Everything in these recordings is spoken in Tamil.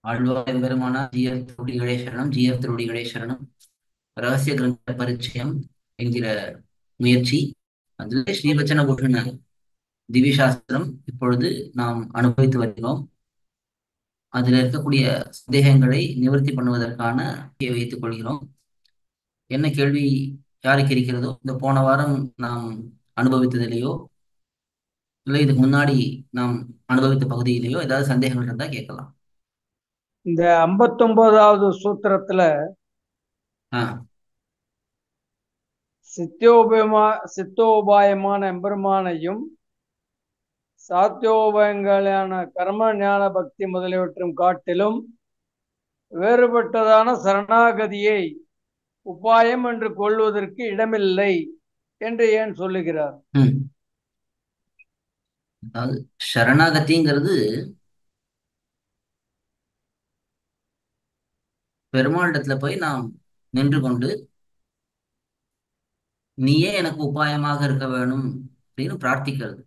ஆழ்வார் எம்பெருமானா ஜிஎஃப் திருவடிகளே சரணம். ஜிஎஃப் திருவடிகளே சரணம். ரகசிய கிரந்த பரிச்சயம் என்கிற முயற்சி, அதில் ஸ்ரீவச்சன பூஷண திவ்ய சாஸ்திரம் இப்பொழுது நாம் அனுபவித்து வருகிறோம். அதில் இருக்கக்கூடிய சந்தேகங்களை நிவர்த்தி பண்ணுவதற்கான வைத்துக் கொள்கிறோம். என்ன கேள்வி யாருக்கு இருக்கிறதோ, இந்த போன வாரம் நாம் அனுபவித்ததிலேயோ இல்லை இதுக்கு முன்னாடி நாம் அனுபவித்த பகுதியிலேயோ ஏதாவது சந்தேகங்கள் இருந்தா கேட்கலாம். இந்த 59வது சூத்திரத்துல ஆஹ் சித்தோபாயமான எம்பெருமானையும் சாத்தியோபாயங்களான கர்ம ஞான பக்தி முதலியவற்றும் காட்டிலும் வேறுபட்டதான சரணாகதியை உபாயம் என்று கொள்வதற்கு இடமில்லை என்று ஏன் சொல்லுகிறார்? உம் அதாவது சரணாகதிங்கிறது பெருமாளிடத்துல போய் நாம் நின்று கொண்டு நீயே எனக்கு உபாயமாக இருக்க வேணும் அப்படின்னு பிரார்த்திக்கிறது.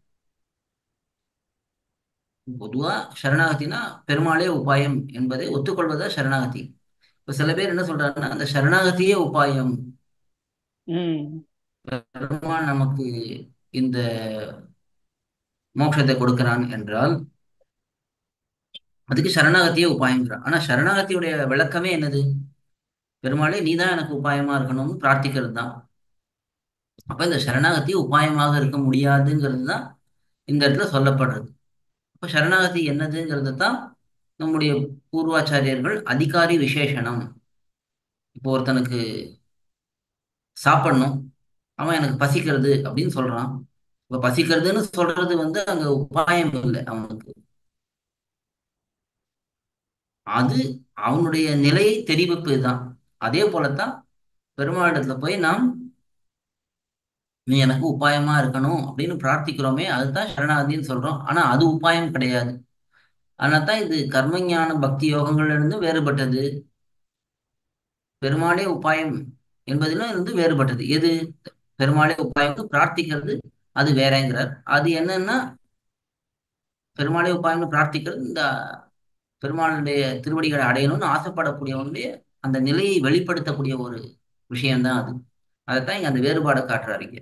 பொதுவா சரணாகதினா பெருமாளே உபாயம் என்பதை ஒத்துக்கொள்வதா சரணாகதி. இப்ப சில பேர் என்ன சொல்றாங்கன்னா, அந்த சரணாகதியே உபாயம், ம் பெருமாள் நமக்கு இந்த மோட்சத்தை கொடுக்கிறான் என்றால் அதுக்கு சரணாகதியே உபாயங்கிறான். ஆனா சரணாகதியுடைய விளக்கமே என்னது? பெருமாளே நீதான் எனக்கு உபாயமா இருக்கணும்னு பிரார்த்திக்கிறது தான். அப்ப இந்த சரணாகதி உபாயமாக இருக்க முடியாதுங்கிறது தான் இந்த இடத்துல சொல்லப்படுறது. அப்ப சரணாகதி என்னதுங்கிறது தான் நம்முடைய பூர்வாச்சாரியர்கள் அதிகாரி விசேஷணம். இப்போ ஒருத்தனுக்கு சாப்பிடணும், அவன் எனக்கு பசிக்கிறது அப்படின்னு சொல்றான். இப்ப பசிக்கிறதுன்னு சொல்றது அங்க உபாயம் இல்லை அவனுக்கு. அது அவனுடைய நிலையை தெரிவிப்பு தான். அதே போலத்தான் பெருமாளிடத்துல போய் நாம் நீ எனக்கு உபாயமா இருக்கணும் அப்படின்னு பிரார்த்திக்கிறோமே, அதுதான் சரணாகதின்னு சொல்றோம். ஆனா அது உபாயம் கிடையாது. அதனால்தான் இது கர்மஞான பக்தி யோகங்கள்ல இருந்து வேறுபட்டது. பெருமாளே உபாயம் என்பதிலும் இருந்து வேறுபட்டது. எது? பெருமாளே உபாயம்னு பிரார்த்திக்கிறது அது வேறங்கிறார். அது என்னன்னா, பெருமாளே உபாயம்னு பிரார்த்திக்கிறது இந்த பெருமாளுடைய திருவடிகளை அடையணும்னு ஆசைப்படக்கூடியவனுடைய அந்த நிலையை வெளிப்படுத்தக்கூடிய ஒரு விஷயம்தான் அது. அதைத்தான் இங்க அந்த வேறுபாடை காட்டுறாரு இங்க.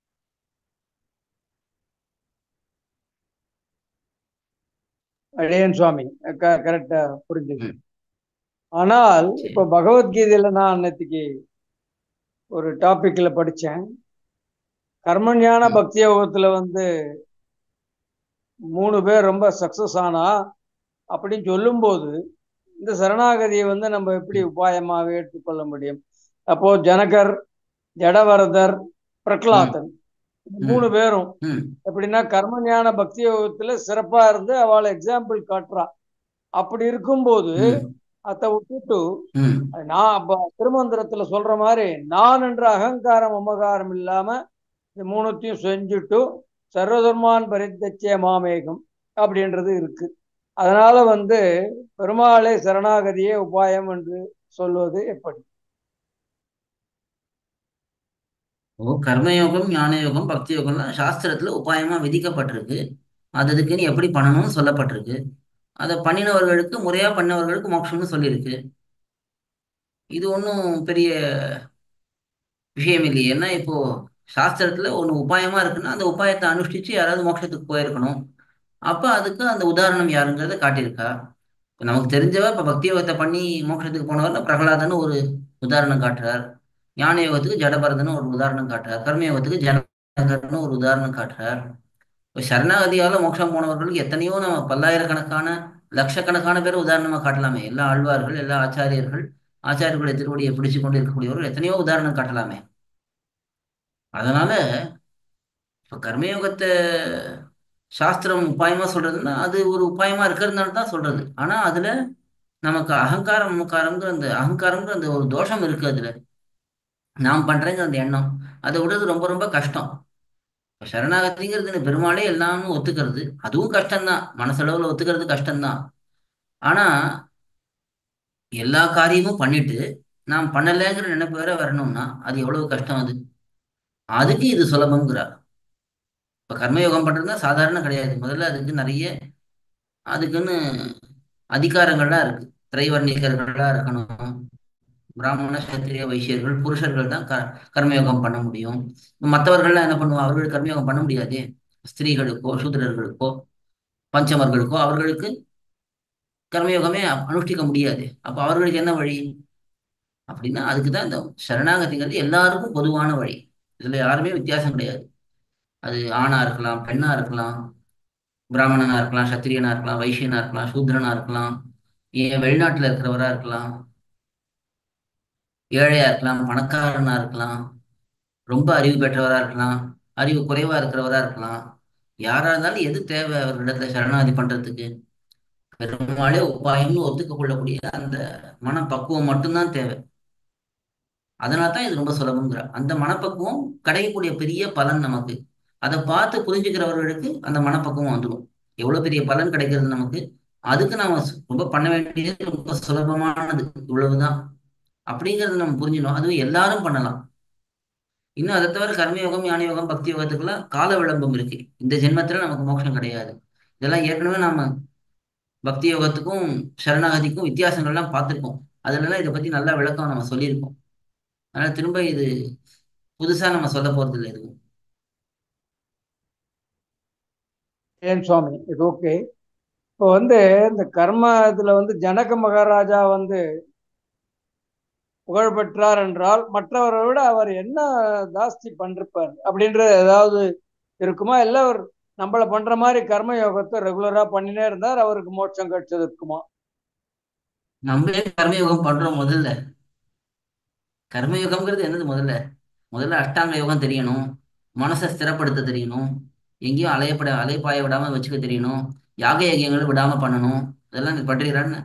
அழகன் சுவாமி கரெக்டா புரிஞ்சுது. ம். ஆனால் சரி. இப்ப பகவத்கீதையில நான் அன்னைக்கு ஒரு டாபிக்ல படிச்சேன். கர்மஞான ம். பக்தி யோகத்துல 3 பேர் ரொம்ப சக்சஸ் ஆனா அப்படின்னு சொல்லும்போது இந்த சரணாகதியை நம்ம எப்படி ம். உபாயமாக ஏற்றுக்கொள்ள முடியும்? அப்போ ஜனகர், ஜடவரதர், ம். பிரகலாதன் இந்த ம். 3 பேரும் ம். எப்படின்னா கர்மஞான பக்தி யோகத்துல சிறப்பா இருந்து அவளை எக்ஸாம்பிள் காட்டுறா. அப்படி இருக்கும்போது ம். அதை விட்டுட்டு ம். நான் அப்ப திருமந்திரத்துல சொல்ற மாதிரி நான் என்ற அகங்காரம் அமகாரம் இல்லாம இந்த 3த்தையும் செஞ்சுட்டு சர்வதர்மான் பரித்தச்சே மாமேகம் அப்படின்றது இருக்கு. அதனால பெருமாளை சரணாகதியே உபாயம் என்று சொல்வது எப்படி? ஓ, கர்மயோகம், ஞான யோகம், பக்தி யோகம்லாம் சாஸ்திரத்துல உபாயமா விதிக்கப்பட்டிருக்கு. அது அதுக்குன்னு எப்படி பண்ணணும்னு சொல்லப்பட்டிருக்கு. அதை பண்ணினவர்களுக்கு, முறையா பண்ணவர்களுக்கு மோட்சம்னு சொல்லியிருக்கு. இது ஒன்றும் பெரிய விஷயம் இல்லையே. ஏன்னா இப்போ சாஸ்திரத்துல ஒண்ணு உபாயமா இருக்குன்னா அந்த உபாயத்தை அனுஷ்டிச்சு யாராவது மோட்சத்துக்கு போயிருக்கணும். அப்ப அதுக்கு அந்த உதாரணம் யாருங்கிறத காட்டியிருக்கா. இப்ப நமக்கு தெரிஞ்சவ இப்ப பக்தி யோகத்தை பண்ணி மோட்சத்துக்கு போனவர்ல பிரகலாதன்னு ஒரு உதாரணம் காட்டுறார். ஞான யோகத்துக்கு ஜடபரதன்னு ஒரு உதாரணம் காட்டுறார். கர்ம யோகத்துக்கு ஜனகர்னு ஒரு உதாரணம் காட்டுறார். இப்ப சரணாகதியால மோட்சம் போனவர்களுக்கு எத்தனையோ நம்ம பல்லாயிரக்கணக்கான லட்சக்கணக்கான பேர் உதாரணமா காட்டலாமே. எல்லா ஆழ்வார்கள், எல்லா ஆச்சாரியர்கள், ஆச்சாரியர்களுடைய திருவடியை பிடிச்சு கொண்டு இருக்கக்கூடியவர்கள் எத்தனையோ உதாரணம் காட்டலாமே. அதனால இப்ப கர்மயோகத்தை சாஸ்திரம் உபாயமா சொல்றதுன்னா அது ஒரு உபாயமா இருக்கிறதுனால தான் சொல்றது. ஆனா அதுல நமக்கு அகங்காரம் மமக்காரம்ங்கிற அந்த அகங்காரம்ங்கிற அந்த ஒரு தோஷம் இருக்கு. அதுல நாம் பண்றேங்கிற அந்த எண்ணம் அதை விடுறது ரொம்ப ரொம்ப கஷ்டம். இப்ப சரணாகதிங்கிறது பெருமாளே எல்லாம்னு ஒத்துக்கிறது அதுவும் கஷ்டம்தான். மனசளவுல ஒத்துக்கிறது கஷ்டம்தான். ஆனா எல்லா காரியமும் பண்ணிட்டு நாம் பண்ணலைங்கிற நினைப்பு வேற வரணும்னா அது எவ்வளவு கஷ்டம் அது. அதுக்கு இது சுலபம்ங்கிறார். இப்ப கர்மயோகம் பண்றதுன்னா சாதாரண கிடையாது. முதல்ல அதுக்கு நிறைய அதுக்குன்னு அதிகாரங்கள்லாம் இருக்கு. திரைவர்ணிகர்களா இருக்கணும். பிராமண சத்திரிய வைசியர்கள் புருஷர்கள் தான் கர்மயோகம் பண்ண முடியும். மற்றவர்கள்லாம் என்ன பண்ணுவோம்? அவர்கள் கர்மயோகம் பண்ண முடியாது. ஸ்திரீகளுக்கோ சூத்திரர்களுக்கோ பஞ்சமர்களுக்கோ அவர்களுக்கு கர்மயோகமே அனுஷ்டிக்க முடியாது. அப்ப அவர்களுக்கு என்ன வழி அப்படின்னா, அதுக்கு தான் இந்த சரணாகதிங்கிறது எல்லாருக்கும் பொதுவான வழி. இதுல யாருமே வித்தியாசம் கிடையாது. அது ஆணா இருக்கலாம், பெண்ணா இருக்கலாம், பிராமணனா இருக்கலாம், சத்திரியனா இருக்கலாம், வைசியனா இருக்கலாம், சூத்திரனா இருக்கலாம், ஏன் வெளிநாட்டுல இருக்கிறவரா இருக்கலாம், ஏழையா இருக்கலாம், பணக்காரனா இருக்கலாம், ரொம்ப அறிவு பெற்றவரா இருக்கலாம், அறிவு குறைவா இருக்கிறவரா இருக்கலாம். யாரா இருந்தாலும் எது தேவை அவர்களிடத்துல சரணாகதி பண்றதுக்கு? பெருமாளே உபாயம்னு ஒத்துக்க கொள்ளக்கூடிய அந்த மனப்பக்குவம் மட்டும்தான் தேவை. அதனால தான் இது ரொம்ப சுலபங்கிற அந்த மனப்பக்குவம் கிடைக்கக்கூடிய பெரிய பலன் நமக்கு. அதை பார்த்து புரிஞ்சுக்கிறவர்களுக்கு அந்த மனப்பக்குவம் வந்துடும். எவ்வளவு பெரிய பலன் கிடைக்கிறது நமக்கு. அதுக்கு நாம ரொம்ப பண்ண வேண்டியது ரொம்ப சுலபமானது. இவ்வளவுதான் அப்படிங்கறது நம்ம புரிஞ்சிடும். அதுவும் எல்லாரும் பண்ணலாம். இன்னும் அதை தவிர கர்மயோகம், ஞான யோகம், பக்தி யோகத்துக்கெல்லாம் கால விளம்பம் இருக்கு. இந்த ஜென்மத்துல நமக்கு மோட்சம் கிடையாது. இதெல்லாம் ஏற்கனவே நாம பக்தி யோகத்துக்கும் சரணாகதிக்கும் வித்தியாசங்கள்லாம் பார்த்திருக்கோம். அதுலலாம் இதை பத்தி நல்லா விளக்கம் நம்ம சொல்லியிருக்கோம். அதனால திரும்ப இது புதுசா நம்ம சொல்ல போறது இல்லை எதுவும். ஏன் சுவாமி, இது ஓகே. இப்போ இந்த கர்ம இதுல ஜனக மகாராஜா புகழ் பெற்றார் என்றால் மற்றவரை விட அவர் என்ன ஜாஸ்தி பண்ணிருப்பார் அப்படின்றது ஏதாவது இருக்குமா? இல்ல அவர் நம்மள பண்ற மாதிரி கர்ம யோகத்தை ரெகுலரா பண்ணினே இருந்தார், அவருக்கு மோட்சம் கிடைச்சது இருக்குமா? நம்மளே கர்மயோகம் பண்றோம் முதல்ல. கர்மயோகம்ங்கிறது என்னது முதல்ல? முதல்ல அஷ்டாங்க யோகம் தெரியணும். மனசை ஸ்திரப்படுத்த தெரியணும். எங்கேயும் அலைப்பாய விடாம வச்சுக்க தெரியணும். யாக யஜ்யங்களை விடாம பண்ணணும். இதெல்லாம் நீ பண்றீங்களான்னு?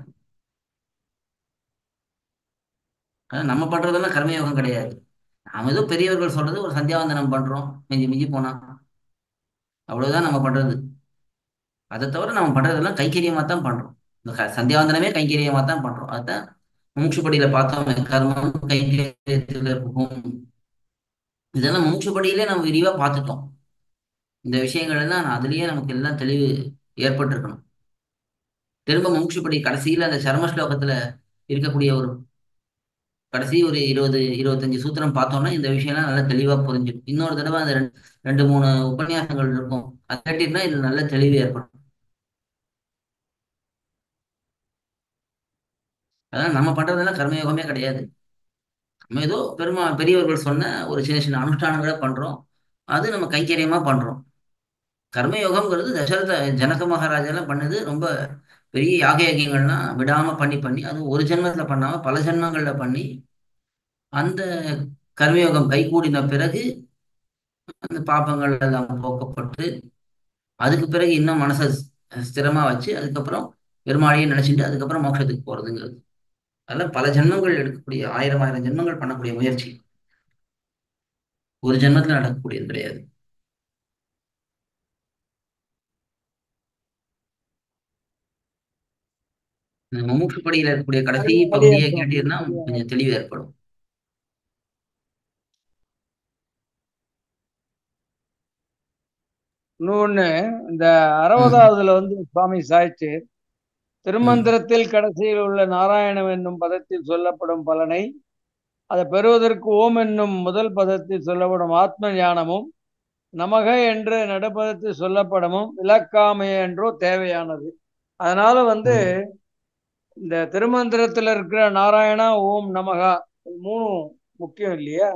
அதான் நம்ம பண்றதெல்லாம் கர்மயோகம் கிடையாது. நாம ஏதோ பெரியவர்கள் சொல்றது ஒரு சந்தியாவந்தனம் பண்றோம், மிஞ்சி மிஞ்சி போனா. அவ்வளவுதான் நம்ம பண்றது. அதை தவிர நம்ம பண்றதெல்லாம் கைங்கரியமா தான் பண்றோம். இந்த சந்தியாவந்தனமே கைங்கரியமா தான் பண்றோம். அதான் மூச்சுப்படியில பார்த்தோம், கர்மம் கைங்கரியத்துல இருக்கும். இதெல்லாம் மூச்சுப்படியிலே நம்ம விரிவா பார்த்துட்டோம். இந்த விஷயங்கள் எல்லாம் அதுலயே நமக்கு எல்லாம் தெளிவு ஏற்பட்டிருக்கணும். திரும்ப மூச்சுப்படி கடைசியில அந்த சர்ம ஸ்லோகத்துல இருக்கக்கூடிய ஒரு கடைசி ஒரு 20 25 சூத்திரம் பார்த்தோம்னா இந்த விஷயம்லாம் நல்லா தெளிவா புரிஞ்சிடும். இன்னொரு தடவை அந்த ரெண்டு மூணு உபன்யாசங்கள் இருக்கும். அது கேட்டீங்கன்னா இது நல்ல தெளிவு ஏற்படும். அதான் நம்ம பண்றதெல்லாம் கர்மயோகமே கிடையாது. நம்ம ஏதோ பெரியவர்கள் சொன்ன ஒரு சின்ன சின்ன அனுஷ்டானங்களை பண்றோம். அது நம்ம கைங்கரியமா பண்றோம். கர்மயோகம்ங்கிறது ஜனக மகாராஜெல்லாம் பண்ணது ரொம்ப பெரிய யாக யஜ்யங்கள்லாம் விடாம பண்ணி பண்ணி அது ஒரு ஜென்மத்துல பண்ணாம பல ஜென்மங்கள்ல பண்ணி அந்த கர்மயோகம் கைகூடின பிறகு அந்த பாபங்கள் எல்லாம் போக்கப்பட்டு அதுக்கு பிறகு இன்னும் மனசை ஸ்திரமா வச்சு அதுக்கப்புறம் பெருமாளையே நினைச்சிட்டு அதுக்கப்புறம் மோட்சத்துக்கு போறதுங்கிறது. அதெல்லாம் பல ஜென்மங்கள் எடுக்கக்கூடிய ஆயிரம் ஆயிரம் ஜென்மங்கள் பண்ணக்கூடிய முயற்சி. ஒரு ஜென்மத்துல நடக்கக்கூடியது கிடையாது. இந்த முமுட்சுப்படியில இருக்கக்கூடிய கடைசி அடியேன் பகுதியை சுவாமி, கேட்டீங்கன்னா அடியேன். கொஞ்சம் தெளிவு ஏற்படும். இன்னொன்னு, இந்த ம். 60வதுல சுவாமி சாய்ச்சி ம். திருமந்திரத்தில் கடைசியில் உள்ள நாராயணம் என்னும் பதத்தில் சொல்லப்படும் பலனை அதை பெறுவதற்கு ஓம் என்னும் முதல் பதத்தில் சொல்லப்படும் ஆத்ம ஞானமும் நமக என்று நடுப்பதத்தில் சொல்லப்படமும் விளக்காமை என்றோ தேவையானது. அதனால ம். இந்த திருமந்திரத்துல இருக்கிற நாராயணா, ஓம் நமகா, மூணு முக்கியம் இல்லையா?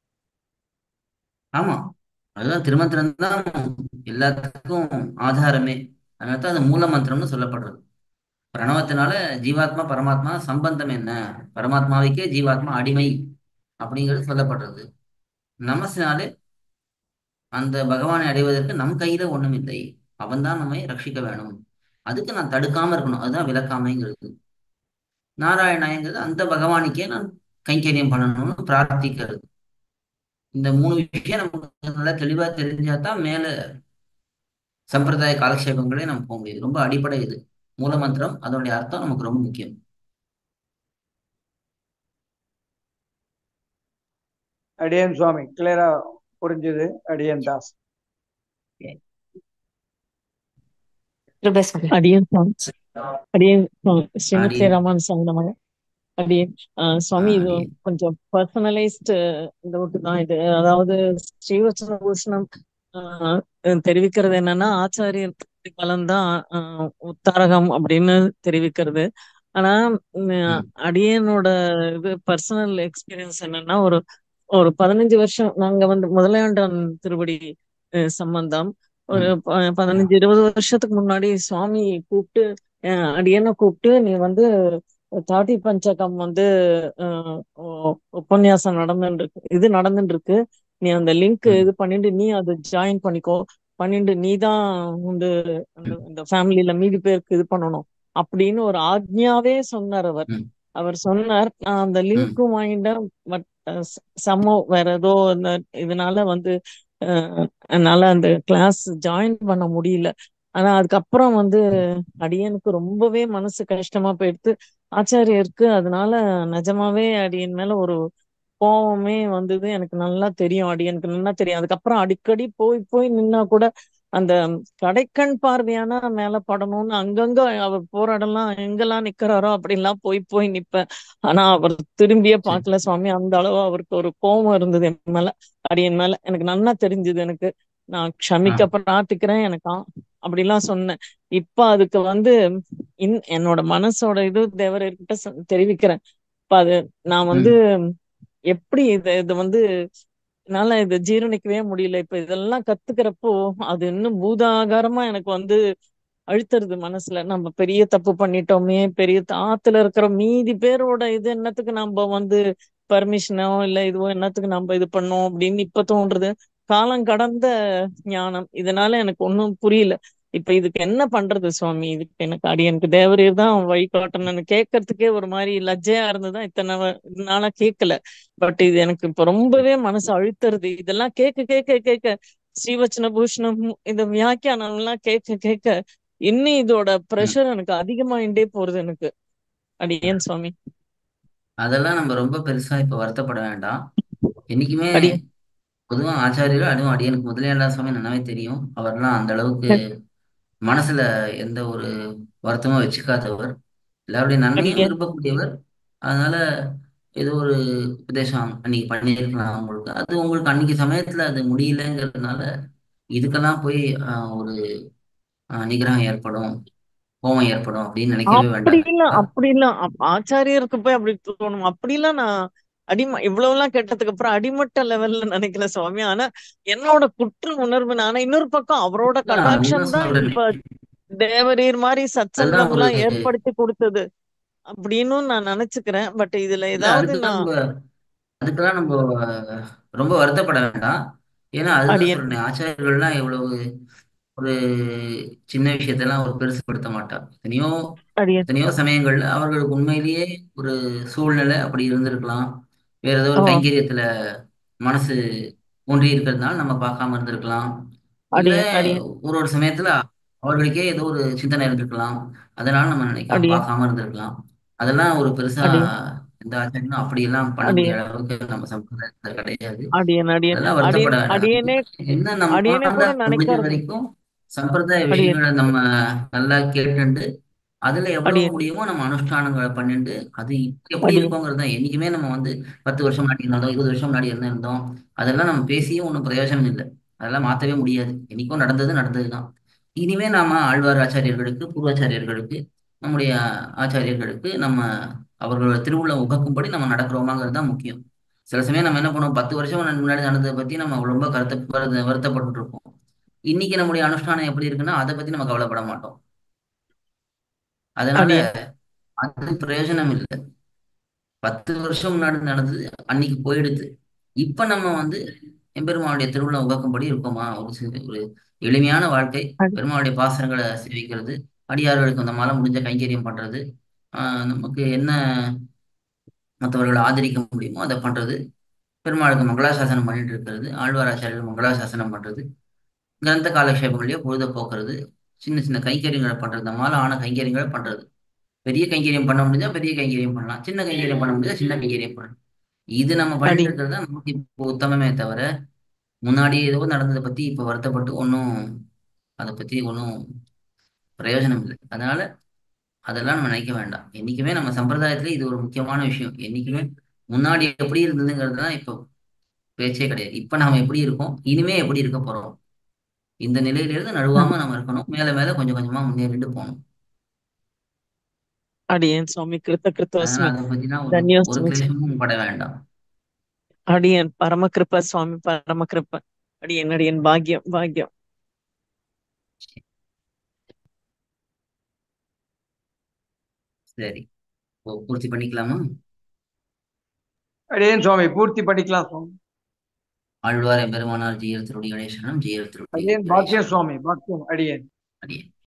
ஆமா, அதுதான் திருமந்திரம் தான் எல்லாத்துக்கும் ஆதாரமே. அதனால தான் அது மூல மந்திரம்னு சொல்லப்படுறது. பிரணவத்தினால ஜீவாத்மா பரமாத்மா சம்பந்தம் என்ன? பரமாத்மாவுக்கே ஜீவாத்மா அடிமை அப்படிங்கிறது சொல்லப்படுறது. நமசினாலே அந்த பகவானை அடைவதற்கு நம் கையில ஒண்ணும் இல்லை. அவன்தான் நம்மை ரட்சிக்க வேணும். அதுக்கு நான் தடுக்காம இருக்கணும். அதுதான் விளக்காமைங்கிறது. நாராயணாயங்கிறது அந்த பகவானுக்கே நான் கைங்கரியம் பண்ணணும்னு பிரார்த்திக்கிறது. இந்த மூணு விஷயம் நமக்கு நல்லா தெளிவா தெரிஞ்சாதான் மேல சம்பிரதாய காலக்ஷேபங்களே நம்ம போக முடியுது. ரொம்ப அடிப்படை இது. மூல மந்திரம் அதனுடைய அர்த்தம் நமக்கு ரொம்ப முக்கியம். அடியேன் சுவாமி, கிளியரா புரிஞ்சுது. அடியேன் தாஸ். கிருபை சொல்லு. அடியேன் சுவாமி. அடியேன் ஸ்ரீமதி அடியேன். ராமான் சங்கமம். அடியேன் சுவாமி, இது அடியேன். கொஞ்சம் பர்சனலைஸ்டு டவுட் தான் இது. அதாவது ஸ்ரீவத்சன பூஷணம் தெரிவிக்கிறது என்னன்னா, ஆச்சாரியர் பலன்தான் உத்தாரகம் அப்படின்னு தெரிவிக்கிறது. ஆனா ம். அடியனோட இது பர்சனல் எக்ஸ்பீரியன்ஸ் என்னன்னா, ஒரு ஒரு 15 வருஷம் நாங்க வந்து முதலையாண்டான் திருவடி சம்பந்தம். ஒரு ம். 15-20 வருஷத்துக்கு முன்னாடி சுவாமி கூப்பிட்டு, அடியனை கூப்பிட்டு, நீ வந்து தாட்டி பஞ்சகம் வந்து உபன்யாசம் நடந்துட்டு இருக்கு, இது நடந்துட்டு இருக்கு, நீ அந்த லிங்க் ம். இது பண்ணிட்டு நீ அது ஜாயின் பண்ணிக்கோ, பண்ணிட்டு நீ தான் வந்து அந்த ம். இந்த ஃபேமிலியில மீதி பேருக்கு இது பண்ணணும் அப்படின்னு ஒரு ஆக்ஞாவே சொன்னார் அவர். ம். அவர் சொன்னார். நான் அந்த ம். லிங்க்கும் வாங்கிட்டேன். பட் சம்மோ வேற ஏதோ இந்த இதனால வந்து என்னால அந்த கிளாஸ் ஜாயின் பண்ண முடியல. ஆனா அதுக்கப்புறம் வந்து அடியனுக்கு ரொம்பவே மனசு கஷ்டமா போயிடுத்து. ஆச்சாரியருக்கு அதனால நிஜமாவே அடியன் மேல ஒரு கோவமே வந்தது. எனக்கு நல்லா தெரியும், அடியனுக்கு நல்லா தெரியும். அதுக்கப்புறம் அடிக்கடி போய் போய் நின்னா கூட அந்த கடைக்கண் பார்வையானா மேல படணும்னு அங்கங்க அவர் போராடலாம், எங்கெல்லாம் நிக்கிறாரோ அப்படிலாம் போய் போய் நிப்பேன். ஆனா அவர் திரும்பியே சரி. பார்க்கல சுவாமி. அந்த அளவு அவருக்கு ஒரு கோபம் இருந்தது என் மேல, அடியன் மேல. எனக்கு நல்லா தெரிஞ்சது எனக்கு. நான் ஆ. க்ஷமிக்க பிரார்த்திக்கிறேன் எனக்கு அப்படிலாம் சொன்னேன். இப்ப அதுக்கு வந்து என்னோட மனசோட இது தேவர்கிட்ட தெரிவிக்கிறேன். இப்ப அது நான் வந்து ம். எப்படி இது வந்து என்னால இதை ஜீரணிக்கவே முடியல. இப்ப இதெல்லாம் கத்துக்கிறப்போ அது இன்னும் பூதாகாரமா எனக்கு வந்து அழுத்துறது மனசுல. நம்ம பெரிய தப்பு பண்ணிட்டோமே, பெரிய ஆத்துல இருக்கிற மீதி பேரோட இது என்னத்துக்கு நம்ம வந்து பர்மிஷனோ இல்ல இதுவோ என்னத்துக்கு நம்ம இது பண்ணோம் அப்படின்னு இப்ப தோன்றுது. காலம் கடந்த ஞானம் இதனால எனக்கு ஒன்றும் புரியல. இப்ப இதுக்கு என்ன பண்றது சுவாமி? இதுக்கு எனக்கு அடியனுக்கு தேவரீர் தான் வழிகாட்டணும்னு கேட்கறதுக்கே ஒரு மாதிரி லஜ்ஜையா இருந்ததுதான். இத்தனை நாளா கேட்கல. பட் இது எனக்கு இப்ப ரொம்பவே மனசு அழுத்துறது. இதெல்லாம் கேட்க கேட்க கேட்க ஸ்ரீவச்சன பூஷணம் இந்த வியாக்கியானம் எல்லாம் கேட்க கேட்க இன்னும் இதோட ம். ப்ரெஷர் எனக்கு அதிகமாயிட்டே போறது எனக்கு. அடியேன் சுவாமி. அதெல்லாம் நம்ம ரொம்ப பெருசா இப்ப வருத்தப்பட வேண்டாம். என்னைக்குமே அடியேன். பொதுவா ஆச்சாரியர்கள், அதுவும் அடியனுக்கு முதலியாண்டா சுவாமி நல்லாவே தெரியும். அவர்லாம் அந்த அளவுக்கு மனசுல எந்த ஒரு வருத்தமும் வச்சுக்காதவர், எல்லாருடைய நன்மையும் அடியேன். விரும்பக்கூடியவர். அதனால ஏதோ ஒரு உபதேசம் அன்னைக்கு பண்ணியிருக்கலாம் உங்களுக்கு. அது உங்களுக்கு அன்னைக்கு சமயத்துல அது முடியலங்கிறதுனால இதுக்கெல்லாம் போய் ஒரு நிகிரகம் ஏற்படும், கோபம் ஏற்படும் அப்படின்னு நினைக்கவே அப்படி வேண்டாம். இல்ல, அப்படி இல்ல. ஆச்சாரியருக்கு போய் அப்படி தோணும் அப்படிலாம் நான் இவ்வளவு எல்லாம் கேட்டதுக்கு அப்புறம் அடிமட்ட லெவல்ல நினைக்கல சுவாமி. ஆனா என்னோட குற்ற உணர்வு. ஆனா இன்னொரு பக்கம் அவரோட அதான் கட்டாட்சம் அதுதான் தான் சொல்றேனே. இப்ப தேவரீர் மாதிரி அதுதான் சத்சங்கம் ஒரு எல்லாம் ஏற்படுத்தி கொடுத்தது அப்படின்னு நான் நினைச்சுக்கிறேன். பட் இதுல இல்ல ஏதாவது அதுக்கெல்லாம் நான் நம்ம ரொம்ப வருத்தப்பட வேண்டாம். ஏன்னா அதுதான் அடியேன். சொல்றேன், ஆச்சாரியர்கள்லாம் இவ்வளவு ஒரு சின்ன விஷயத்தெல்லாம் ஒரு பெருசுப்படுத்த மாட்டார். எத்தனையோ அடியேன். எத்தனையோ சமயங்கள்ல அவர்களுக்கு உண்மையிலேயே ஒரு சூழ்நிலை அப்படி இருந்திருக்கலாம். வேற ஏதோ ஓ. ஒரு கைங்கரியத்துல மனசு ஒன்றி இருக்கிறதுனால நம்ம பார்க்காம இருந்திருக்கலாம். இல்ல அடியேன். அடியேன். ஒரு ஒரு சமயத்துல அவர்களுக்கே ஏதோ ஒரு சிந்தனை இருந்திருக்கலாம். அதனால நம்ம நினைக்காம அடியேன். பார்க்காம இருந்திருக்கலாம். அதெல்லாம் ஒரு பெருசா அடியேன். எந்த ஆச்சரியமும் அப்படியெல்லாம் பண்ணக்கூடிய அடியேன். அளவுக்கு நம்ம சம்பிரதாயத்துல கிடையாது. அடியேன். அடியேன். அதெல்லாம் வருத்தப்பட அடியேன். வேண்டாம். அடியேனே. என்ன அடியேனே நம்மால கூட முடிஞ்ச நினைக்கிறது. வரைக்கும் சம்பிரதாய அடியேன். விஷயங்களை நம்ம நல்லா கேட்டுண்டு அதுல எவ்வளவு அடியேன். முடியுமோ நம்ம அனுஷ்டானங்களை பண்ணிட்டு அது இப்ப எப்படி அடியேன். இருக்கோங்கிறது தான். என்னைக்குமே நம்ம வந்து 10 வருஷம் முன்னாடி இருந்தோம், 20 வருஷம் முன்னாடி என்ன இருந்தோம், அதெல்லாம் நம்ம பேசியும் ஒன்றும் பிரயோஜனம் இல்லை. அதெல்லாம் மாற்றவே முடியாது. என்னைக்கும் நடந்தது நடந்தது தான். இனிமே நாம ஆழ்வார் ஆச்சாரியர்களுக்கு, பூர்வாச்சாரியர்களுக்கு, நம்முடைய ஆச்சாரியர்களுக்கு நம்ம அவர்களோட திருவுள்ள உகக்கும்படி நம்ம நடக்கிறோமாங்கிறது தான் முக்கியம். சில சமயம் நம்ம என்ன பண்ணுவோம், 10 வருஷம் முன்னாடி நடந்ததை பத்தி நம்ம ரொம்ப வருத்தப்பட்டு இருப்போம். இன்னைக்கு நம்முடைய அனுஷ்டானம் எப்படி இருக்குன்னா அதை பத்தி நம்ம கவலைப்பட மாட்டோம். அதனால அடியேன். அது பிரயோஜனம் இல்லை. 10 வருஷம் முன்னாடி நடந்தது அன்னைக்கு போயிடுது. இப்ப நம்ம வந்து எம்பெருமானுடைய திருவிழா உகக்கும்படி இருக்கோமா, ஒரு எளிமையான வாழ்க்கை, அடி- பெருமாளுடைய பாசனங்களை சேவிக்கிறது, அடியார்களுக்கு அந்த மாலை முடிஞ்ச கைங்கரியம் பண்றது, நமக்கு என்ன மற்றவர்களை ஆதரிக்க முடியுமோ அதை பண்றது, பெருமாளுக்கு மங்களாசாசனம் பண்ணிட்டு இருக்கிறது, ஆழ்வாராச்சாரியர்கள் மங்களாசாசனம் பண்றது, கிரந்த காலக்ஷேபங்களையோ பொழுத போக்குறது, சின்ன சின்ன கைங்கரியங்களை பண்றது, நம்மால ஆன கைங்கரியங்களை பண்றது. பெரிய கைங்கரியம் பண்ண முடிஞ்சா பெரிய கைங்கரியம் பண்ணலாம், சின்ன கைங்கரியம் பண்ண முடிஞ்சா சின்ன கைங்கரியம் பண்ணலாம். இது நம்ம பண்ணிட்டு அடியேன். இருக்கிறது தான் நமக்கு இப்போ உத்தமமே தவிர, முன்னாடி ஏதோ நடந்ததை பத்தி இப்ப வருத்தப்பட்டு ஒன்றும் அதை பத்தி ஒன்றும் பிரயோஜனம் இல்லை. அதனால அதெல்லாம் நம்ம நினைக்க வேண்டாம். என்னைக்குமே நம்ம சம்பிரதாயத்துல இது ஒரு முக்கியமான விஷயம். என்னைக்குமே முன்னாடி எப்படி இருந்ததுங்கிறது தான் இப்போ பேச்சே கிடையாது. இப்ப நாம எப்படி இருக்கோம், இனிமே எப்படி இருக்க போறோம். இந்த நிலையிலிருந்து நழுவாம நம்ம இருக்கணும். மேல மேல கொஞ்சம் கொஞ்சமா முன்னேறிட்டு போகணும். அடியேன் சுவாமி கிருத்த அதனால கிருத்தோஸ்மி. அதை பத்தினா ஒரு ஒரு தன்யோஸ்மி. கிளேசமும் பட வேண்டாம். அடியேன் பரமகிருப சுவாமி பரமகிருப. அடியேன் அடியேன் பாக்கியம் பாக்கியம். சரி, பூர்த்தி பண்ணிக்கலாமா? அடியேன் சுவாமி பூர்த்தி பண்ணிக்கலாம் சுவாமி. ஆழ்வார் எம்பெருமானார் ஜீயர் திருடி கணேசனம், ஜீயர் திருடி அடியேன் பாக்கியம் கணேசனம். சுவாமி, பாக்கியம் அடியேன். அடியே